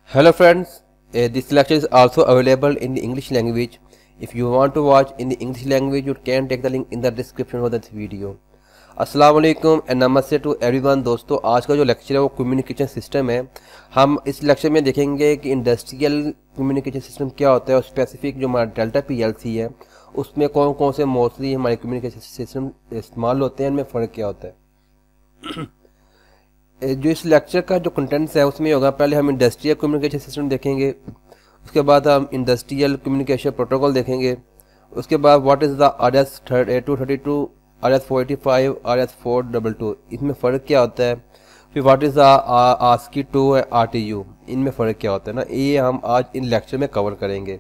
Hello friends, this lecture is also available in the English language. If you want to watch in the English language, you can take the link in the description of this video. अस्सलाम वालेकुम and नमस्ते to everyone. दोस्तों, आज का जो lecture है वो communication system है। हम इस लेक्चर में देखेंगे कि इंडस्ट्रियल कम्युनिकेशन सिस्टम क्या होता है और स्पेसिफिक जो हमारा डेल्टा पीएलसी है उसमें कौन कौन से मोस्टली हमारे कम्युनिकेशन सिस्टम इस्तेमाल होते हैं, इनमें फ़र्क क्या होता है। जो इस लेक्चर का जो कंटेंट्स है उसमें होगा, पहले हम इंडस्ट्रियल कम्युनिकेशन सिस्टम देखेंगे, उसके बाद हम इंडस्ट्रियल कम्युनिकेशन प्रोटोकॉल देखेंगे, उसके बाद what is the RS 232, RS 485, RS 422, इसमें फ़र्क क्या होता है। फिर what is the ASCII 2 RTU, इनमें फ़र्क क्या होता है ना, ये हम आज इन लेक्चर में कवर करेंगे।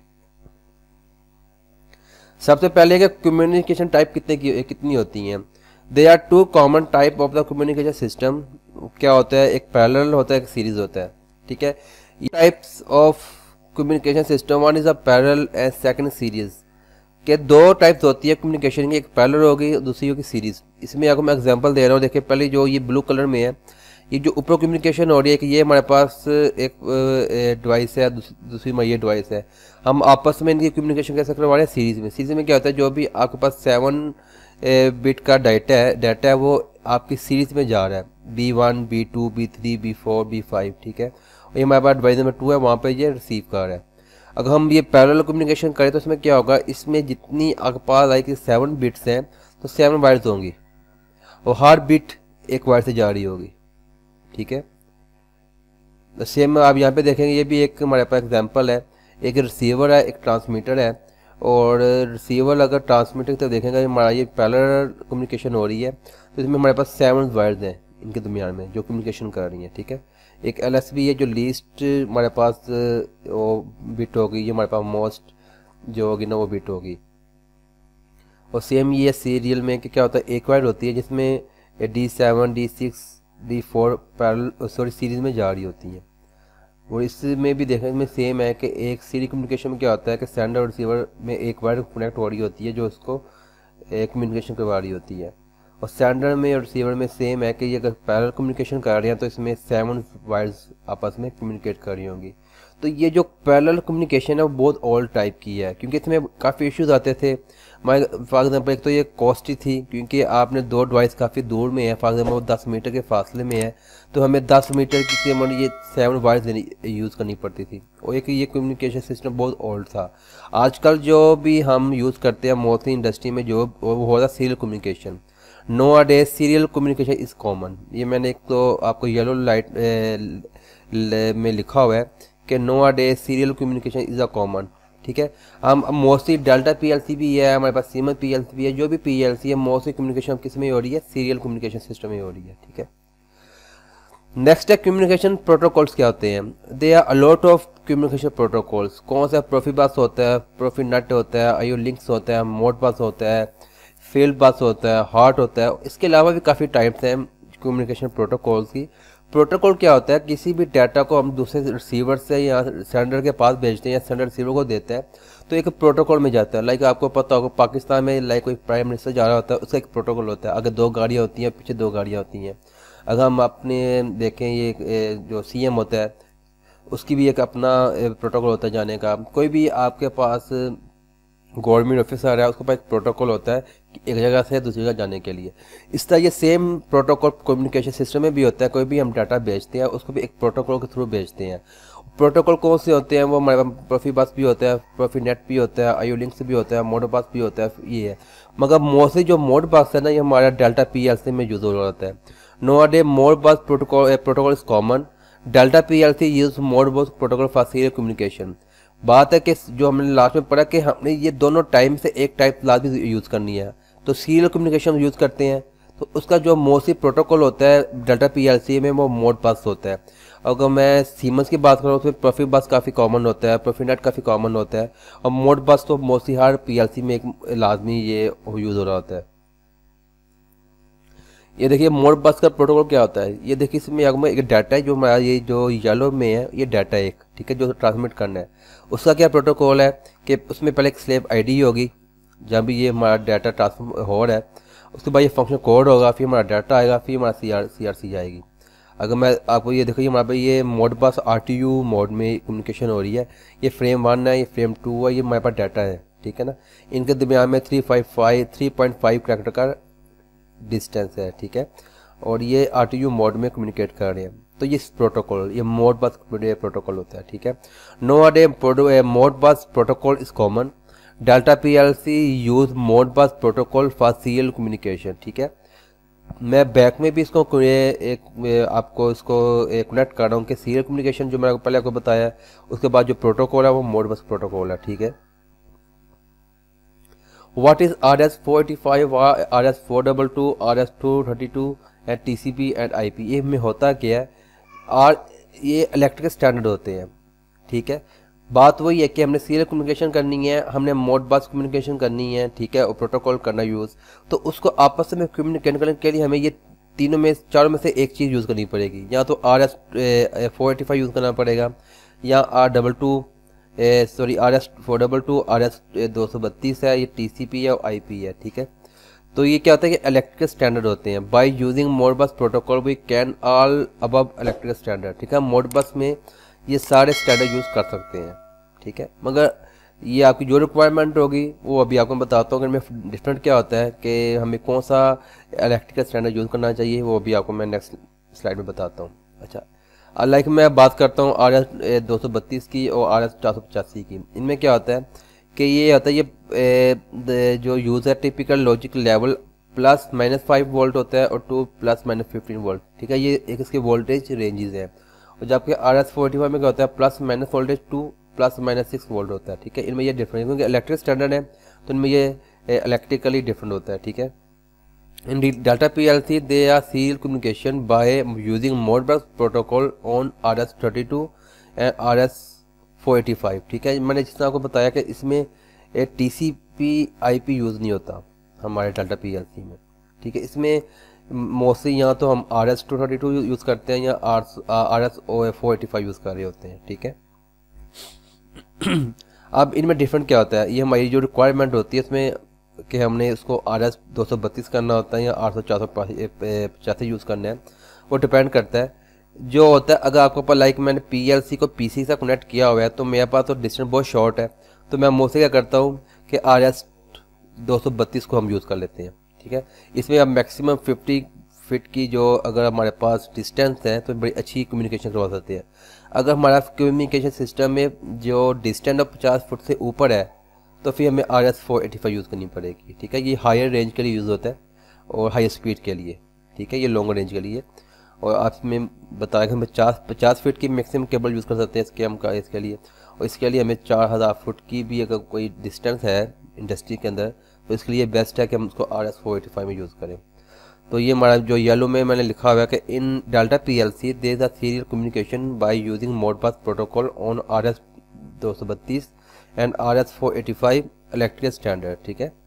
सबसे पहले कि कम्युनिकेशन टाइप कितनी होती हैं। They are two common type of the communication system. क्या होता है, एक पैरेलल होता है, एक सीरीज होता है। ठीक है, types of communication system, one is a parallel and second series. के दो टाइप्स होती है कम्युनिकेशन की, एक पैरेलल होगी, दूसरी होगी सीरीज। इसमें आपको मैं एग्जांपल दे रहा हूँ। देखिए, पहले जो ये ब्लू कलर में है, ये जो ऊपर कम्युनिकेशन हो रही है कि ये हमारे पास एक डिवाइस है, दूसरी में ये डिवाइस है, हम आपस में इनकी कम्युनिकेशन कैसे करवा रहे हैं सीरीज में। सीरीज में क्या होता है, जो भी आपके पास 7 बिट का डाटा है वो आपकी सीरीज में जा रहा है, B1, B2, B3, B4, B5। ठीक है, और ये हमारे पास डिवाइस नंबर 2 है, वहाँ पे ये रिसीव कर रहा है। अगर हम ये पैरेलल कम्युनिकेशन करें तो इसमें क्या होगा, इसमें जितनी आपके पास लाइक 7 बिट्स हैं तो 7 वायर्स होंगी और हर बिट एक वायर से जा रही होगी। ठीक है, सेम आप यहाँ पे देखेंगे, ये भी एक हमारे पास एग्जांपल है। एक रिसीवर है, एक ट्रांसमीटर है, और रिसीवर अगर ट्रांसमीटर की तरफ देखेंगे, हमारा ये पैरेलल कम्युनिकेशन हो रही है, तो इसमें हमारे पास 7 वायर्स हैं इनके दरमियान में जो कम्युनिकेशन कर रही हैं। ठीक है, एक LSB है जो लीस्ट हमारे पास वो बिट होगी, ये हमारे पास मोस्ट जो होगी ना वो बिट होगी। और सेम ये सीरियल में क्या होता है, एक वायर होती है जिसमें D7, D6, D4 parallel series में जा रही होती हैं। और इसमें भी देखने में सेम है कि एक सीरीज कम्युनिकेशन में क्या होता है कि सेंडर और रिसीवर में एक वायर कनेक्ट हो रही होती है जो उसको कम्युनिकेशन करवा रही होती है। और सेंडर में और रिसीवर में सेम है कि ये अगर पैरेलल कम्युनिकेशन कर रहे हैं तो इसमें 7 वायर्स आपस में कम्युनिकेट कर रही होंगी। तो ये जो पैरेलल कम्युनिकेशन है वो बहुत ओल्ड टाइप की है, क्योंकि इसमें काफ़ी इश्यूज आते थे। फॉर एग्जांपल, एक तो ये कॉस्टली थी क्योंकि आपने दो डिवाइस काफ़ी दूर में है, फॉर एग्जांपल 10 मीटर के फासले में है, तो हमें 10 मीटर की ये 7 वायर्स यूज़ करनी पड़ती थी। और एक ये कम्युनिकेशन सिस्टम बहुत ओल्ड था। आजकल जो भी हम यूज़ करते हैं मोस्टली इंडस्ट्री में जो वो हो रहा serial communication. Nowadays serial communication is common। ये मैंने एक तो आपको येलो लाइट में लिखा हुआ है कि Nowadays serial communication is a common। ठीक है, हम मोस्टली डेल्टा पीएलसी भी है, हमारे पास सीमन पीएलसी भी है, जो भी पीएलसी है मोस्टली कम्युनिकेशन किस में हो रही है, सीरियल कम्युनिकेशन सिस्टम में हो रही है। ठीक है, नेक्स्ट है कम्युनिकेशन प्रोटोकॉल्स क्या होते हैं। They are a lot of communication protocols. कौन सा, प्रोफिबस होता है, प्रोफिनेट होता है, आईओ लिंक्स होता है, मोडबस होता है, फील्ड बस होता है, हार्ट होता है। इसके अलावा भी काफ़ी टाइप्स हैं कम्युनिकेशन प्रोटोकॉल्स की। प्रोटोकॉल क्या होता है, किसी भी डाटा को हम दूसरे रिसीवर से या सेंडर के पास भेजते हैं या सेंडर रिसीवर को देता है तो एक प्रोटोकॉल में जाता है। लाइक आपको पता होगा पाकिस्तान में लाइक कोई प्राइम मिनिस्टर जा रहा होता है, उसका एक प्रोटोकॉल होता है। अगर 2 गाड़ियाँ होती हैं, पीछे 2 गाड़ियाँ होती हैं। अगर हम अपने देखें, ये जो CM होता है उसकी भी एक अपना प्रोटोकॉल होता है जाने का। कोई भी आपके पास गवर्नमेंट ऑफिसर है, उसके पास एक प्रोटोकॉल होता है कि एक जगह से दूसरी जगह जाने के लिए। इस तरह ये सेम प्रोटोकॉल कम्युनिकेशन सिस्टम में भी होता है। कोई भी हम डाटा भेजते हैं उसको भी एक प्रोटोकॉल के थ्रू भेजते हैं। प्रोटोकॉल कौन से होते हैं, वो हमारे पास प्रोफिबस भी होता है, प्रोफिनेट भी होता है, आईओ लिंक्स भी होता है, मोडबस भी होता है, ये है। मगर मोस्टली जो मोडबस है ना, ये हमारा डेल्टा पीएलसी में यूज हो रहा होता है। Nowadays Modbus protocol is common. Delta PLC use Modbus protocol for serial communication. बात है कि जो हमने लास्ट में पढ़ा कि हमने ये दोनों टाइम से एक टाइप लाजमी यूज़ करनी है, तो सीरियल कम्युनिकेशन यूज़ करते हैं तो उसका जो मोस्टली प्रोटोकॉल होता है डेल्टा पीएलसी में वो मोडबस होता है। अगर मैं सीमंस की बात करूँ तो प्रोफिबस काफ़ी कॉमन होता है, प्रोफिनेट काफ़ी कॉमन होता है, और मोडबस तो मोस्टली हर पीएलसी में एक लाजमी ये यूज़ हो रहा होता है। ये देखिए मोडबस का प्रोटोकॉल क्या होता है। ये देखिए इसमें एक डाटा है जो हमारा ये जो येलो में है, ये डाटा एक, ठीक है, जो ट्रांसमिट करना है। उसका क्या प्रोटोकॉल है कि उसमें पहले एक स्लेव आईडी होगी जहाँ भी ये हमारा डाटा ट्रांसफर हो रहा है, उसके बाद ये फंक्शन कोड होगा, फिर हमारा डाटा आएगा, फिर हमारा CRC आएगी। अगर मैं आपको ये देखो, हमारे पास ये मोड बस RTU मोड में कम्युनिकेशन हो रही है, ये फ्रेम 1 है, ये फ्रेम 2 है, ये हमारे पास डाटा है, ठीक है ना। इनके दरमियान में 3.5 कैरेक्टर का डिस्टेंस है, ठीक है, और ये RTU मोड में कम्युनिकेट कर रहे हैं। तो ये प्रोटोकॉल, ये मोड बस प्रोटोकॉल होता है, ठीक है। Nowadays Modbus protocol is common. Delta PLC use Modbus protocol for serial communication, ठीक है। मैं बैक में भी इसको आपको इसको कनेक्ट कर रहा हूँ कि सीरियल कम्युनिकेशन जो मैंने पहले आपको बताया, उसके बाद जो प्रोटोकॉल है वो मोड बस प्रोटोकॉल है, ठीक है। What is RS-485, RS-422, RS-232 and TCP and IP? ये में होता क्या है, और ये इलेक्ट्रिकल स्टैंडर्ड होते हैं, ठीक है। बात वही है कि हमने सीरियल कम्युनिकेशन करनी है, हमने मोड बस कम्युनिकेशन करनी है, ठीक है, और प्रोटोकॉल करना यूज़, तो उसको आपस में कम्युनिकेट करने के लिए हमें ये चारों में से एक चीज़ यूज़ करनी पड़ेगी। या तो RS-485 यूज़ करना पड़ेगा, या RS-422, RS-232 है, ये TCP है और IP है, ठीक है। तो ये क्या होता है कि इलेक्ट्रिकल स्टैंडर्ड होते हैं। By using Modbus protocol we can all above electrical standard, ठीक है। मोड बस में ये सारे स्टैंडर्ड यूज़ कर सकते हैं, ठीक है, मगर ये आपकी जो रिक्वायरमेंट होगी वो अभी आपको बताता हूँ। अगर मैं डिफरेंट क्या होता है कि हमें कौन सा इलेक्ट्रिकल स्टैंडर्ड यूज़ करना चाहिए, वो अभी आपको मैं नेक्स्ट स्लाइड में बताता हूँ। अच्छा, लाइक मैं बात करता हूँ RS-232 की और RS-485 की। इनमें क्या होता है कि ये होता है, ये जो यूज़ है टिपिकल लॉजिक लेवल +-5 वोल्ट होता है और 2 +-15 वोल्ट, ठीक है। ये एक इसके वोल्टेज रेंजेस हैं। और जबकि RS-485 में क्या होता है, +- वोल्टेज 2 +-6 वोल्ट होता है, ठीक है। इनमें ये डिफरेंस, क्योंकि इलेक्ट्रिक स्टैंडर्ड है तो इनमें ये इलेक्ट्रिकली डिफरेंट होता है, ठीक है। In Delta PLC they are serial communication by using Modbus protocol on RS-32 and RS-485, ठीक है। मैंने जिस तरह आपको बताया कि इसमें TCP IP यूज़ नहीं होता हमारे डेल्टा PLC में, ठीक है। इसमें मोस्टली या तो हम RS-232 यूज़ करते हैं या RS-485 यूज़ कर रहे होते हैं, ठीक है। अब इनमें डिफरेंट क्या होता है, ये हमारी जो रिक्वायरमेंट होती है इसमें कि हमने इसको RS-232 करना होता है या RS-485 यूज़ करना है, वो डिपेंड करता है। जो होता है, अगर आपको पर लाइक मैंने PLC को PC से कनेक्ट किया हुआ है तो मेरे पास तो डिस्टेंस बहुत शॉर्ट है, तो मैं मोस्टली क्या करता हूँ कि RS-232 को हम यूज़ कर लेते हैं, ठीक है। इसमें अब मैक्सिमम 50 फीट की जो अगर हमारे पास डिस्टेंस है तो बड़ी अच्छी कम्युनिकेशन करवा सकते हैं। अगर हमारा कम्युनिकेशन सिस्टम में जो डिस्टेंस 50 फुट से ऊपर है तो फिर हमें RS-485 यूज़ करनी पड़ेगी, ठीक है। ये हायर रेंज के लिए यूज़ होता है और हाई स्पीड के लिए, ठीक है, ये लॉन्ग रेंज के लिए। और आपने बताया कि हम 50 फीट की मैक्सिमम केबल यूज़ कर सकते हैं इसके लिए, और इसके लिए हमें 4000 फुट की भी अगर कोई डिस्टेंस है इंडस्ट्री के अंदर तो इसके लिए बेस्ट है कि हम उसको RS-485 में यूज़ करें। तो ये हमारा जो येलो में मैंने लिखा हुआ है कि in Delta PLC there is a serial communication by using Modbus protocol on RS-232 and RS-485 electrical standard, ठीक है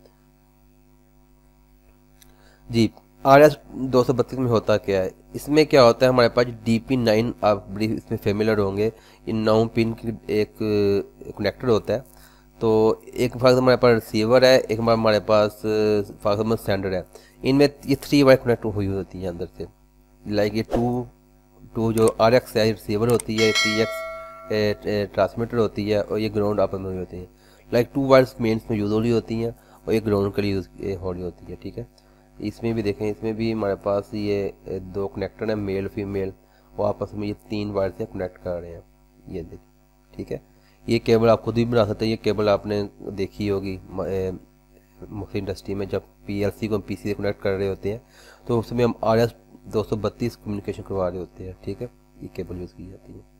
जी। RS-232 में होता क्या है, इसमें क्या होता है, हमारे पास DP9 आप बड़ी इसमें फेमिलर होंगे, ये 9 पिन की एक कनेक्टर होता है। तो एक फॉर हमारे पास रिसीवर है, एक हमारे पास फॉर सेंडर है। इनमें ये 3 वायर कनेक्ट हुई होती है अंदर से, लाइक ये टू जो RX है रिसीवर होती है, TX ट्रांसमीटर होती है, और ये ग्राउंड आपस में हुई होती है। लाइक 2 वायर्स मेन्स में यूज़ हो रही होती हैं और ये ग्राउंड के लिए यूज़ हो रही होती है, ठीक है। इसमें भी देखें, इसमें भी हमारे पास ये 2 कनेक्टर हैं, मेल फीमेल, वो आपस में ये 3 वायर से कनेक्ट कर रहे हैं, ये देखिए, ठीक है। ये केबल आप खुद भी बना सकते हैं, ये केबल आपने देखी होगी मुख्य इंडस्ट्री में, जब PLC को हम PC से कनेक्ट कर रहे होते हैं तो उसमें हम RS-232 कम्युनिकेशन करवा रहे होते हैं, ठीक है, ये केबल यूज़ की जाती है।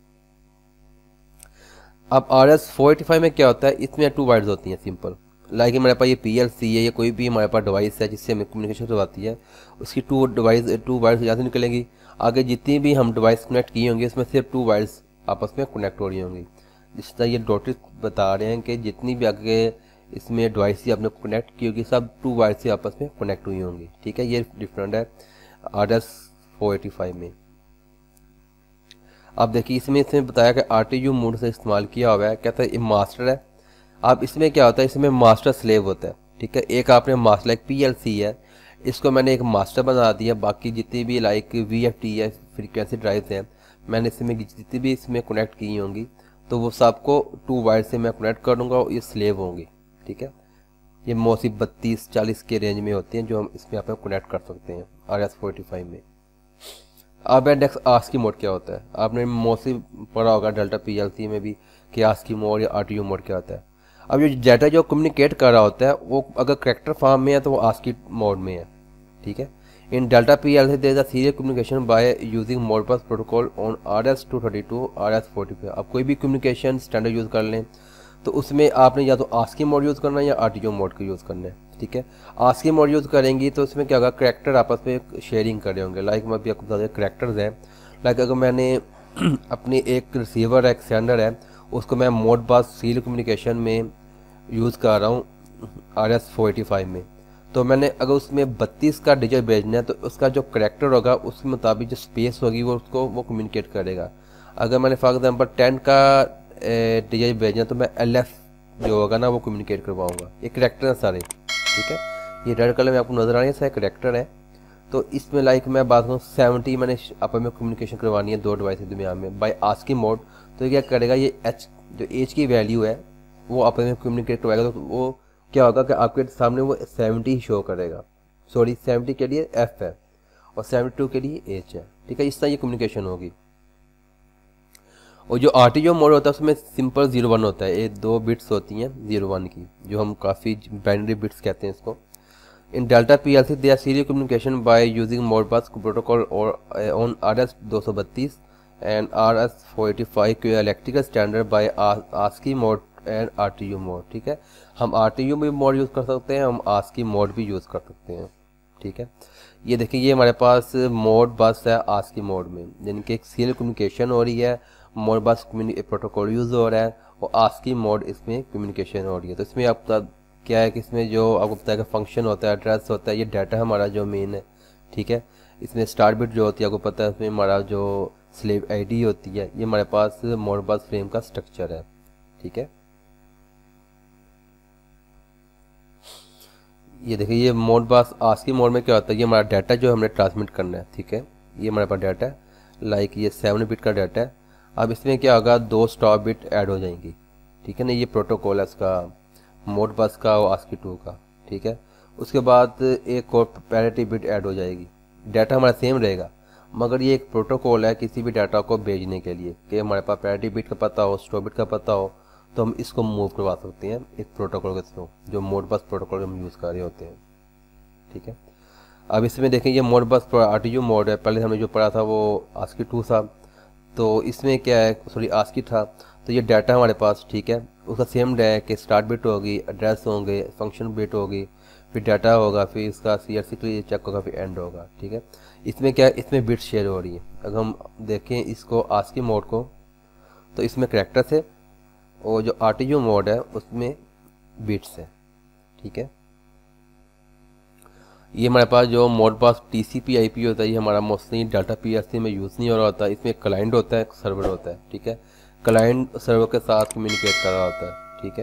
अब RS-485 में क्या होता है, इसमें 2 वायर्स होती हैं सिंपल, लाइक हमारे पास ये PLC है, ये कोई भी हमारे पास डिवाइस है जिससे हमें कम्युनिकेशन करवाती है, उसकी 2 वायर्स यहाँ से निकलेंगी। आगे जितनी भी हम डिवाइस कनेक्ट किए होंगे उसमें सिर्फ 2 वायर्स आपस में कनेक्ट हो रही होंगी। जिस तरह ये डॉटेड बता रहे हैं कि जितनी भी आगे इसमें डिवाइस आपने कनेक्ट की होगी सब 2 वायर से आपस में कनेक्ट हुई होंगी, ठीक है। ये डिफरेंट है RS-485 में। आप देखिए, इसमें बताया कि RTU मोड से इस्तेमाल किया हुआ है, कहता है ये मास्टर है। अब इसमें क्या होता है, इसमें मास्टर स्लेव होता है, ठीक है। एक आपने मास्टर लाइक PLC है, इसको मैंने एक मास्टर बना दिया। बाकी जितनी भी लाइक VFD या फ्रीक्वेंसी ड्राइव्स हैं मैंने इसमें जितनी भी इसमें कनेक्ट की होंगी तो वो सबको 2 वायर से मैं कनेक्ट कर दूँगा और ये स्लेव होंगी। ठीक है, ये मोस्टली 32-40 के रेंज में होती हैं जो हम इसमें आप कनेक्ट कर सकते हैं RS-485 में। अब नेक्स्ट आस्की मोड क्या होता है, आपने मोस्टली पढ़ा होगा डेल्टा PLC में भी कि आस्की मोड या RTU मोड क्या होता है। अब ये डाटा जो कम्युनिकेट कर रहा होता है वो अगर कैरेक्टर फॉर्म में है तो वो आस्की मोड में है। ठीक है, in Delta PLC there is a serial communication by using Modbus protocol on RS-232 RS-485। आप कोई भी कम्युनिकेशन स्टैंडर्ड यूज़ कर लें तो उसमें आपने या तो आस्की मोड यूज़ करना है या RTU मोड का यूज़ करना है। ठीक है, आस्की मोड यूज़ करेंगी तो उसमें क्या होगा, करैक्टर आपस में शेयरिंग कर रहे होंगे। लाइक मैं अभी आपको बता दें करैक्टर्स हैं। लाइक अगर मैंने अपनी एक रिसीवर है, एक सेंडर है, उसको मैं मोड बस सीरियल कम्युनिकेशन में यूज़ कर रहा हूँ RS-485 में, तो मैंने अगर उसमें 32 का डिजिट भेजना है तो उसका जो करैक्टर होगा उसके मुताबिक जो स्पेस होगी वो उसको वो कम्युनिकेट करेगा। अगर मैंने फॉर एग्जांपल 10 का डिजिट भेजना तो मैं LF जो होगा ना वो कम्युनिकेट करवाऊँगा। ये करैक्टर है सारे। ठीक है, ये रेड कलर में आपको नज़र आ रही है सारे करैक्टर है। तो इसमें लाइक मैं बात करूँ 70 मैंने आपस में कम्युनिकेशन करवानी है 2 डिवाइस के दरमियान में बाय आस्की मोड। तो क्या करेगा, ये जो H की वैल्यू है वो आपस में कम्युनिकेट करवाएगा। तो वो क्या होगा कि आपके सामने वो 70 ही शो करेगा। सॉरी 70 के लिए F है और 72 के लिए H है। ठीक है, इस तरह ये कम्युनिकेशन होगी। और जो RTU मोड होता है उसमें सिंपल 01 होता है। ये 2 बिट्स होती हैं 01 की जो हम काफ़ी बाइनरी बिट्स कहते हैं इसको। In Delta PLC they are serial communication by using Modbus protocol और ऑन RS-232 एंड RS-485 के electrical standard by ASCII mode and RTU mode. ठीक है, हम RTU भी मोड यूज़ कर सकते हैं, हम आस्की मोड भी यूज़ कर सकते हैं। ठीक है, ये देखिए ये हमारे पास मोड बस है आस्की मोड में, यानी कि एक सीरियल कम्युनिकेशन हो रही है, मोड बस प्रोटोकॉल यूज़ हो रहा है और आस्की मोड इसमें कम्युनिकेशन हो रही है। तो इसमें आपका क्या है कि इसमें जो आपको पता है कि फंक्शन होता है, एड्रेस होता है, ये डाटा हमारा जो मेन है। ठीक है, इसमें स्टार्ट बिट जो होती है आपको पता है, इसमें हमारा जो स्लेव ID होती है, ये हमारे पास मोड बस फ्रेम का स्ट्रक्चर है। ठीक है, ये देखिए ये मोड बस आस्की मोड में क्या होता है, ये हमारा डाटा जो हमने ट्रांसमिट करना है। ठीक है, ये हमारे पास डाटा है, लाइक ये 7 बिट का डाटा है। अब इसमें क्या होगा, 2 स्टॉप बिट ऐड हो जाएंगी। ठीक है ना, ये प्रोटोकॉल है इसका मोड बस का और आस्की 2 का। ठीक है, उसके बाद एक और पैरिटी बिट ऐड हो जाएगी। डाटा हमारा सेम रहेगा मगर ये एक प्रोटोकॉल है किसी भी डाटा को भेजने के लिए कि हमारे पास पैरिटी बिट का पता हो, स्टॉप बिट का पता हो, तो हम इसको मूव करवा सकते हैं इस प्रोटोकॉल के थ्रू, जो मोड बस प्रोटोकॉल हम यूज़ कर रहे होते हैं। ठीक है, अब इसमें देखें ये मोड बस RTU मोड है। पहले हमने जो पढ़ा था वो आस्की 2 था, तो इसमें क्या है, सॉरी आस्की था। तो ये डाटा हमारे पास, ठीक है, उसका सेम है कि स्टार्ट बिट होगी, एड्रेस होंगे, फंक्शन बिट होगी, फिर डाटा होगा, फिर इसका CRC के लिए चेक होगा, फिर एंड होगा। ठीक है, इसमें क्या है, इसमें बिट शेयर हो रही है। अगर हम देखें इसको आस्की मोड को तो इसमें करैक्टर्स है और जो RTU मोड है उसमें बिट्स है। ठीक है, ये हमारे पास जो मोड बस TCP IP होता है ये हमारा मोस्टली डेल्टा PLC में यूज़ नहीं हो रहा होता है। इसमें एक क्लाइंट होता है, एक सर्वर होता है। ठीक है, क्लाइंट सर्वर के साथ कम्युनिकेट कर रहा होता है। ठीक है,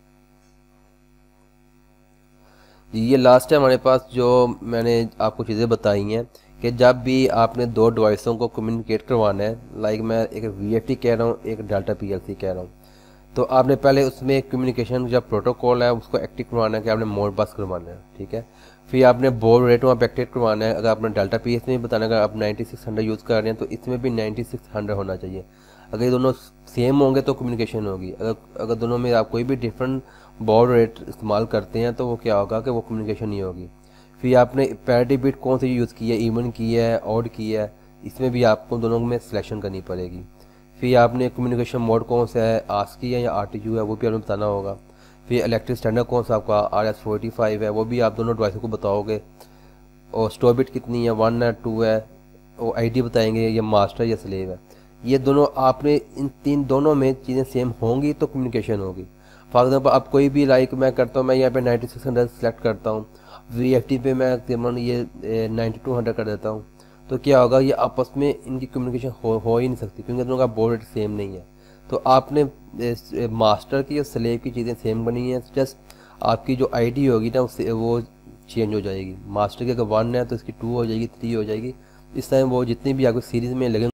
ये लास्ट है हमारे पास जो मैंने आपको चीज़ें बताई हैं कि जब भी आपने 2 डिवाइसों को कम्युनिकेट करवाना है, लाइक मैं एक VFD कह रहा हूँ, एक डेल्टा PLC कह रहा हूँ, तो आपने पहले उसमें कम्युनिकेशन जब प्रोटोकॉल है उसको एक्टिव करवाना है कि आपने मोड बस करवाना है। ठीक है, फिर आपने बोर्ड रेट वहाँ पर एक्टिव करवाना है। अगर आपने डेल्टा PLC में बताना है अगर आप 9600 यूज़ कर रहे हैं तो इसमें भी 9600 होना चाहिए। अगर ये दोनों सेम होंगे तो कम्युनिकेशन होगी। अगर दोनों में आप कोई भी डिफरेंट बोर्ड रेट इस्तेमाल करते हैं तो वो क्या होगा कि वो कम्युनिकेशन नहीं होगी। फिर आपने पैरिटी बिट कौन सी यूज़ की है, इवन की है, ऑड की है, इसमें भी आपको दोनों में सिलेक्शन करनी पड़ेगी। फिर आपने कम्युनिकेशन मोड कौन सा है, आस्की है या RTU है, वो भी आपने बताना होगा। फिर इलेक्ट्रिक स्टैंडर्ड कौन सा आपका RS-485 है, वो भी आप दोनों डिवाइस को बताओगे। और स्टोर बिट कितनी है, 1 है 2 है, और ID बताएंगे ये मास्टर या स्लेव है। ये दोनों आपने इन दोनों में चीज़ें सेम होंगी तो कम्युनिकेशन होगी। फॉर एग्जाम्पल आप कोई भी लाइक मैं करता हूँ, मैं यहाँ पे 9600 सेलेक्ट करता हूँ, VFD पे मैं तकरीबन ये 9200 कर देता हूँ, तो क्या होगा, ये आपस में इनकी कम्युनिकेशन हो ही नहीं सकती क्योंकि दोनों का बोर्ड रेट सेम नहीं है। तो आपने मास्टर की और स्लेव की चीज़ें सेम बनी हैं, जस्ट आपकी जो ID होगी ना उससे वो चेंज हो जाएगी। मास्टर की अगर 1 है तो इसकी 2 हो जाएगी, 3 हो जाएगी। इस टाइम वो जितनी भी आपको सीरीज़ में लगे